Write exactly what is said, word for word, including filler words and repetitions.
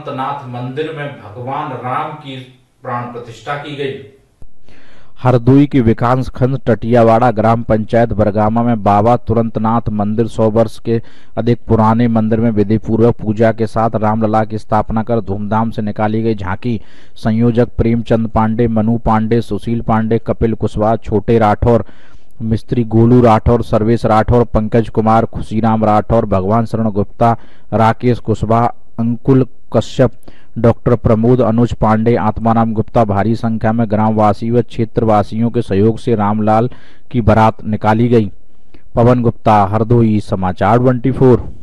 नाथ मंदिर में भगवान राम की प्राण प्रतिष्ठा की गई। हरदोई के विकास खंड टटियावाड़ा ग्राम पंचायत बरगामा में बाबा तुरंतनाथ मंदिर सौ वर्ष के अधिक पुराने मंदिर में विधि पूर्वक पूजा के साथ रामलला की स्थापना कर धूमधाम से निकाली गई झांकी संयोजक प्रेमचंद पांडे, मनु पांडे, सुशील पांडे, कपिल कुशवाहा, छोटे राठौर, मिस्त्री गोलू राठौर, सर्वेश राठौर, पंकज कुमार, खुशीराम राठौर, भगवान शरण गुप्ता, राकेश कुशवाहा, अंकुल कश्यप, डॉक्टर प्रमोद, अनुज पांडे, आत्माराम गुप्ता भारी संख्या में ग्रामवासी व क्षेत्रवासियों के सहयोग से रामलाल की बारात निकाली गई। पवन गुप्ता, हरदोई, समाचार चौबीस।